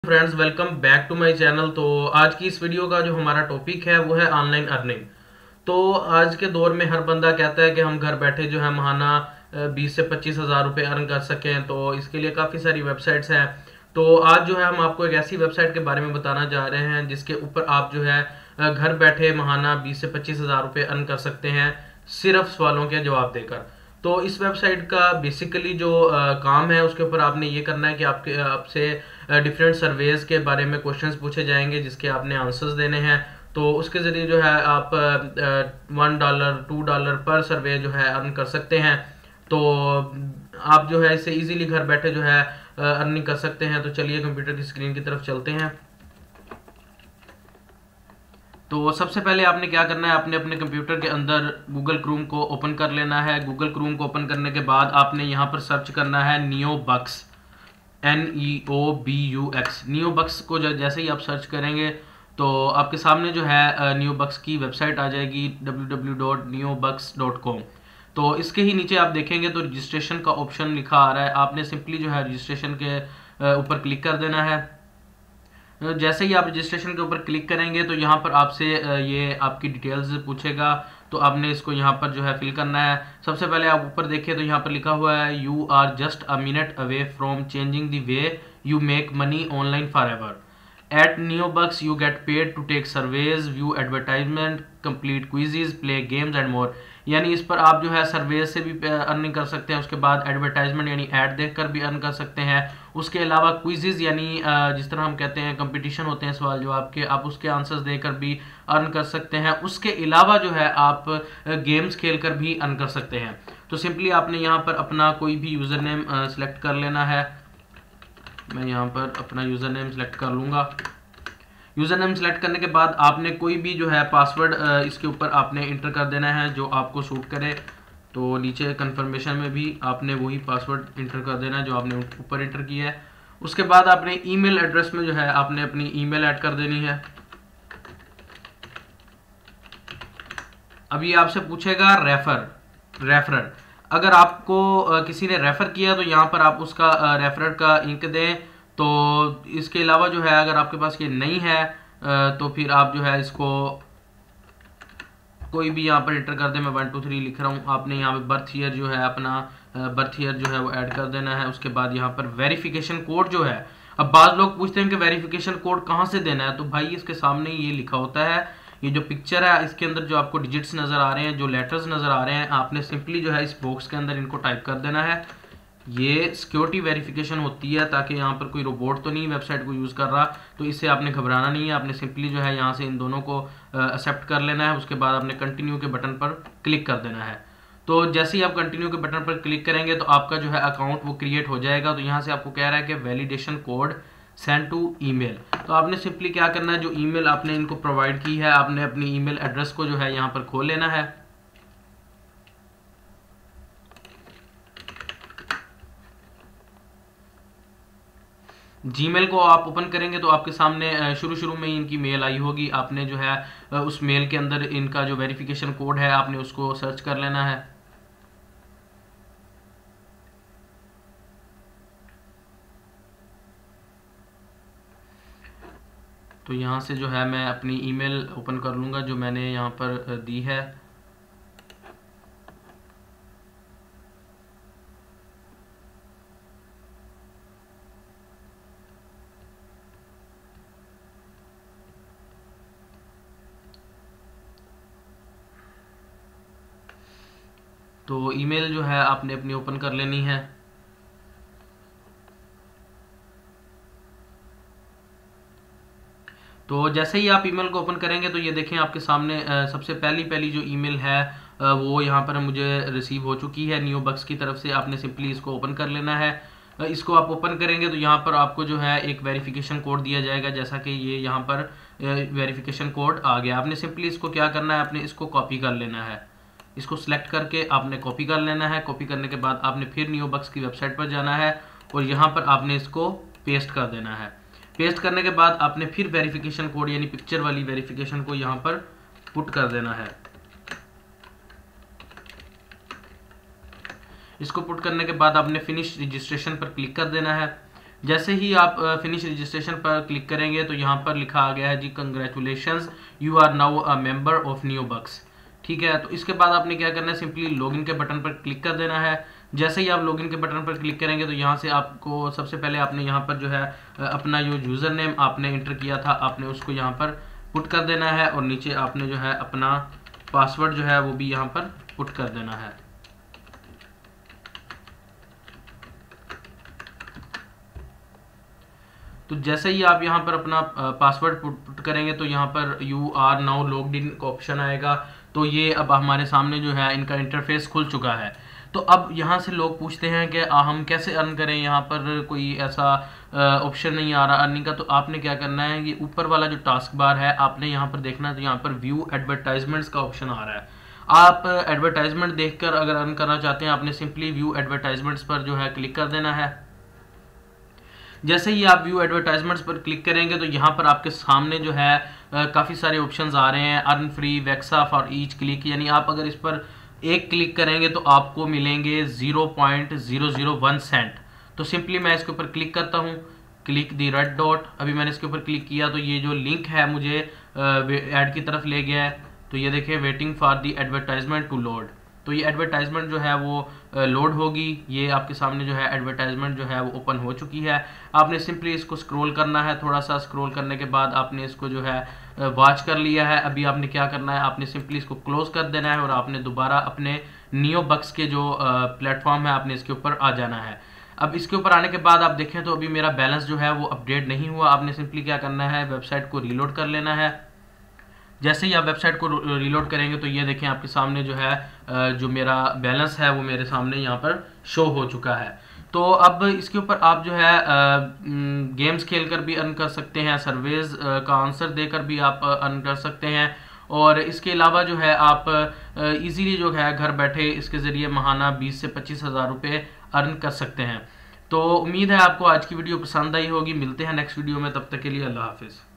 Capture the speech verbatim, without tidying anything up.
Friends, welcome back to my channel. तो आज की इस वीडियो का जो हमारा टॉपिक है वो है ऑनलाइन अर्निंग। तो आज के दौर में हर बंदा कहता है कि हम घर बैठे जो है महाना बीस से पच्चीस हजार रुपये अर्न कर सकें। तो इसके लिए काफ़ी सारी वेबसाइट्स हैं। तो आज जो है हम आपको एक ऐसी वेबसाइट के बारे में बताना जा रहे हैं जिसके ऊपर आप जो है अ, घर बैठे महाना बीस से पच्चीस हजार रुपये अर्न कर सकते हैं, सिर्फ सवालों के जवाब देकर। तो इस वेबसाइट का बेसिकली जो अ, काम है उसके ऊपर आपने ये करना है कि आपके आपसे डिफरेंट सर्वेज के बारे में क्वेश्चंस पूछे जाएंगे जिसके आपने आंसर्स देने हैं। तो उसके ज़रिए जो है आप वन डॉलर टू डॉलर पर सर्वे जो है अर्न कर सकते हैं। तो आप जो है इससे इजीली घर बैठे जो है अर्निंग कर सकते हैं। तो चलिए कंप्यूटर की स्क्रीन की तरफ चलते हैं। तो सबसे पहले आपने क्या करना है, आपने अपने कंप्यूटर के अंदर गूगल क्रोम को ओपन कर लेना है। गूगल क्रोम को ओपन करने के बाद आपने यहाँ पर सर्च करना है Neobux, N E O B U X. Neobux को जैसे ही आप सर्च करेंगे तो आपके सामने जो है नियो बक्स की वेबसाइट आ जाएगी W W W dot Neobux dot com. तो इसके ही नीचे आप देखेंगे तो रजिस्ट्रेशन का ऑप्शन लिखा आ रहा है। आपने सिंपली जो है रजिस्ट्रेशन के ऊपर क्लिक कर देना है। जैसे ही आप रजिस्ट्रेशन के ऊपर क्लिक करेंगे तो यहाँ पर आपसे ये आपकी डिटेल्स पूछेगा। तो आपने इसको यहाँ पर जो है फिल करना है। सबसे पहले आप ऊपर देखिए तो यहाँ पर लिखा हुआ है you are just a minute away from changing the way you make money online forever. At Neobux you get paid to take surveys, view advertisement, complete quizzes, play games and more. यानी इस पर आप जो है surveys से भी earning कर सकते हैं, उसके बाद एडवर्टाइजमेंट यानी ऐड देखकर भी अर्न कर सकते हैं। उसके अलावा क्विजेज यानी जिस तरह हम कहते हैं कंपटीशन होते हैं सवाल जवाब के, आप उसके आंसर्स देकर भी अर्न कर सकते हैं। उसके अलावा जो है आप गेम्स खेलकर भी अर्न कर सकते हैं। तो सिंपली आपने यहाँ पर अपना कोई भी यूज़र नेम सेलेक्ट कर लेना है। मैं यहाँ पर अपना यूज़र नेम सेलेक्ट कर लूँगा। यूज़र नेम सेलेक्ट करने के बाद आपने कोई भी जो है पासवर्ड इसके ऊपर आपने इंटर कर देना है जो आपको सूट करे। तो नीचे कंफर्मेशन में भी आपने वही पासवर्ड इंटर कर देना है जो आपने ऊपर इंटर किया है। उसके बाद आपने ईमेल एड्रेस में जो है आपने अपनी ईमेल ऐड कर देनी है। अब ये आपसे पूछेगा रेफर रेफरर। अगर आपको किसी ने रेफर किया तो यहाँ पर आप उसका रेफरर का इंक दें। तो इसके अलावा जो है अगर आपके पास ये नहीं है तो फिर आप जो है इसको कोई भी यहाँ पर इंटर कर दें। मैं वन टू थ्री लिख रहा हूँ। आपने यहाँ पे बर्थ ईयर जो है अपना बर्थ ईयर जो है वो ऐड कर देना है। उसके बाद यहाँ पर वेरिफिकेशन कोड जो है, अब बाज़ लोग पूछते हैं कि वेरिफिकेशन कोड कहाँ से देना है। तो भाई इसके सामने ये लिखा होता है, ये जो पिक्चर है इसके अंदर जो आपको डिजिट्स नज़र आ रहे हैं, जो लेटर्स नज़र आ रहे हैं, आपने सिंपली जो है इस बॉक्स के अंदर इनको टाइप कर देना है। ये सिक्योरिटी वेरिफिकेशन होती है ताकि यहाँ पर कोई रोबोट तो नहीं वेबसाइट को यूज़ कर रहा। तो इससे आपने घबराना नहीं है। आपने सिंपली जो है यहाँ से इन दोनों को एक्सेप्ट कर लेना है। उसके बाद आपने कंटिन्यू के बटन पर क्लिक कर देना है। तो जैसे ही आप कंटिन्यू के बटन पर क्लिक करेंगे तो आपका जो है अकाउंट वो क्रिएट हो जाएगा। तो यहाँ से आपको कह रहा है कि validation code send to email. तो आपने सिंपली क्या करना है, जो ईमेल आपने इनको प्रोवाइड की है आपने अपनी ईमेल एड्रेस को जो है यहाँ पर खोल लेना है। जीमेल को आप ओपन करेंगे तो आपके सामने शुरू शुरू में ही इनकी मेल आई होगी। आपने जो है उस मेल के अंदर इनका जो वेरिफिकेशन कोड है आपने उसको सर्च कर लेना है। तो यहाँ से जो है मैं अपनी ईमेल ओपन कर लूँगा जो मैंने यहाँ पर दी है। तो ईमेल जो है आपने अपनी ओपन कर लेनी है। तो जैसे ही आप ईमेल को ओपन करेंगे तो ये देखें आपके सामने सबसे पहली पहली जो ईमेल है वो यहाँ पर मुझे रिसीव हो चुकी है नियो बक्स की तरफ से। आपने सिंपली इसको ओपन कर लेना है। इसको आप ओपन करेंगे तो यहाँ पर आपको जो है एक वेरिफिकेशन कोड दिया जाएगा, जैसा कि ये यहाँ पर वेरिफिकेशन कोड आ गया। आपने सिंपली इसको क्या करना है, आपने इसको कॉपी कर लेना है। इसको सिलेक्ट करके आपने कॉपी कर लेना है। कॉपी करने के बाद आपने फिर नियो बक्स की वेबसाइट पर जाना है और यहाँ पर आपने इसको पेस्ट कर देना है। पेस्ट करने के बाद आपने फिर वेरिफिकेशन कोड यानी पिक्चर वाली वेरिफिकेशन को यहाँ पर पुट कर देना है। इसको पुट करने के बाद आपने फिनिश रजिस्ट्रेशन पर क्लिक कर देना है। जैसे ही आप फिनिश रजिस्ट्रेशन पर क्लिक करेंगे तो यहाँ पर लिखा आ गया है जी congratulations you are now a member of Neobux. ठीक है, तो इसके बाद आपने क्या करना है, सिंपली लॉगिन के बटन पर क्लिक कर देना है। जैसे ही आप लॉगिन के बटन पर क्लिक करेंगे तो यहाँ से आपको सबसे पहले आपने यहाँ पर जो है अपना जो यूज़र नेम आपने इंटर किया था आपने उसको यहाँ पर पुट कर देना है, और नीचे आपने जो है अपना पासवर्ड जो है वो भी यहाँ पर पुट कर देना है। तो जैसे ही आप यहाँ पर अपना पासवर्ड पुट करेंगे तो यहाँ पर you are now logged in का ऑप्शन आएगा। तो ये अब हमारे सामने जो है इनका इंटरफेस खुल चुका है। तो अब यहाँ से लोग पूछते हैं कि हम कैसे अर्न करें, यहाँ पर कोई ऐसा ऑप्शन नहीं आ रहा अर्निंग का। तो आपने क्या करना है, ये ऊपर वाला जो टास्क बार है आपने यहाँ पर देखना है, तो यहाँ पर व्यू एडवर्टाइजमेंट्स का ऑप्शन आ रहा है। आप एडवर्टाइजमेंट देखकर अगर अर्न करना चाहते हैं आपने सिंपली व्यू एडवर्टाइजमेंट्स पर जो है क्लिक कर देना है। जैसे ही आप व्यू एडवर्टाइजमेंट्स पर क्लिक करेंगे तो यहाँ पर आपके सामने जो है काफ़ी सारे ऑप्शंस आ रहे हैं। Earn free vexa for each click, यानी आप अगर इस पर एक क्लिक करेंगे तो आपको मिलेंगे zero point zero zero one cent. तो सिंपली मैं इसके ऊपर क्लिक करता हूँ, क्लिक दी रेड डॉट। अभी मैंने इसके ऊपर क्लिक किया तो ये जो लिंक है मुझे ऐड की तरफ ले गया है। तो ये देखिए waiting for the advertisement to load. तो ये एडवर्टाइजमेंट जो है वो लोड होगी। ये आपके सामने जो है एडवर्टाइजमेंट जो है वो ओपन हो चुकी है। आपने सिंपली इसको स्क्रॉल करना है, थोड़ा सा स्क्रॉल करने के बाद आपने इसको जो है वॉच कर लिया है। अभी आपने क्या करना है, आपने सिंपली इसको क्लोज कर देना है और आपने दोबारा अपने नियोबक्स के जो प्लेटफॉर्म है आपने इसके ऊपर आ जाना है। अब इसके ऊपर आने के बाद आप देखें तो अभी मेरा बैलेंस जो है वो अपडेट नहीं हुआ। आपने सिंपली क्या करना है, वेबसाइट को रीलोड कर लेना है। जैसे ही आप वेबसाइट को रीलोड करेंगे तो ये देखें आपके सामने जो है जो मेरा बैलेंस है वो मेरे सामने यहाँ पर शो हो चुका है। तो अब इसके ऊपर आप जो है गेम्स खेलकर भी अर्न कर सकते हैं, सर्वेज का आंसर देकर भी आप अर्न कर सकते हैं, और इसके अलावा जो है आप इजीली जो है घर बैठे इसके ज़रिए माहाना बीस से पच्चीस हज़ार रुपये अर्न कर सकते हैं। तो उम्मीद है आपको आज की वीडियो पसंद आई होगी। मिलते हैं नेक्स्ट वीडियो में, तब तक के लिए अल्लाह हाफिज़।